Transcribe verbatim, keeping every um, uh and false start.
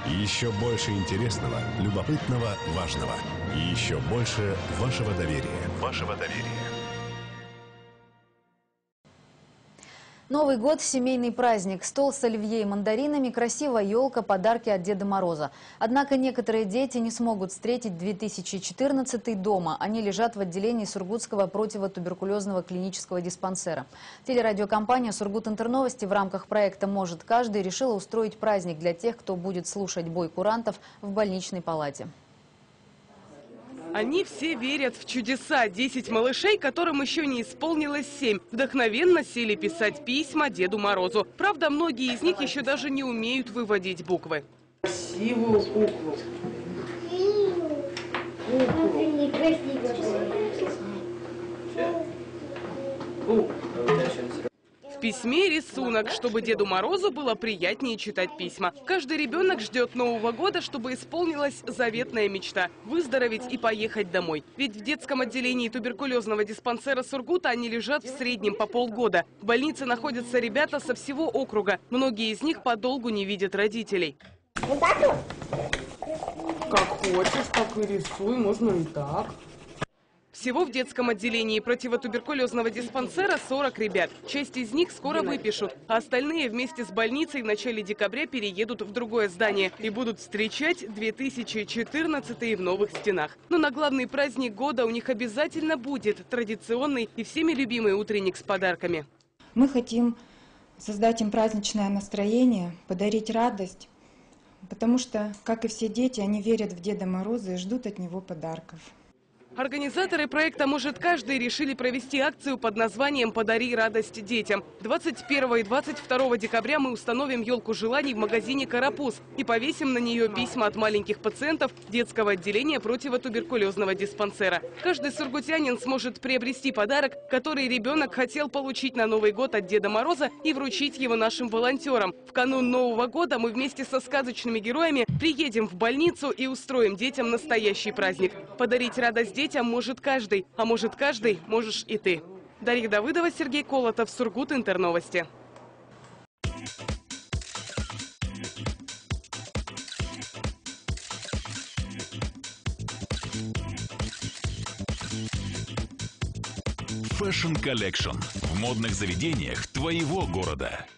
Еще больше интересного, любопытного, важного. И еще больше вашего доверия. Вашего доверия. Новый год – семейный праздник. Стол с оливье и мандаринами, красивая елка, подарки от Деда Мороза. Однако некоторые дети не смогут встретить две тысячи четырнадцатый дома. Они лежат в отделении Сургутского противотуберкулезного клинического диспансера. Телерадиокомпания «Сургут-Интерновости» в рамках проекта «Может каждый» решила устроить праздник для тех, кто будет слушать бой курантов в больничной палате. Они все верят в чудеса. Десять малышей, которым еще не исполнилось семь, вдохновенно сели писать письма Деду Морозу. Правда, многие из них еще даже не умеют выводить буквы. Красивую куклу. Куклу. В письме рисунок, чтобы Деду Морозу было приятнее читать письма. Каждый ребенок ждет Нового года, чтобы исполнилась заветная мечта – выздороветь и поехать домой. Ведь в детском отделении туберкулезного диспансера Сургута они лежат в среднем по полгода. В больнице находятся ребята со всего округа. Многие из них подолгу не видят родителей. Как хочешь, так и рисуй, можно и так. Всего в детском отделении противотуберкулезного диспансера сорок ребят. Часть из них скоро выпишут, а остальные вместе с больницей в начале декабря переедут в другое здание и будут встречать две тысячи четырнадцатый в новых стенах. Но на главный праздник года у них обязательно будет традиционный и всеми любимый утренник с подарками. Мы хотим создать им праздничное настроение, подарить радость, потому что, как и все дети, они верят в Деда Мороза и ждут от него подарков. Организаторы проекта «Может каждый» решили провести акцию под названием «Подари радость детям». двадцать первого и двадцать второго декабря мы установим елку желаний в магазине «Карапуз» и повесим на нее письма от маленьких пациентов детского отделения противотуберкулезного диспансера. Каждый сургутянин сможет приобрести подарок, который ребенок хотел получить на Новый год от Деда Мороза, и вручить его нашим волонтерам. В канун Нового года мы вместе со сказочными героями приедем в больницу и устроим детям настоящий праздник. Подарить радость детям Детям может каждый, а может каждый, можешь и ты. Дарья Давыдова, Сергей Колотов, Сургут, Интерновости. Fashion Collection в модных заведениях твоего города.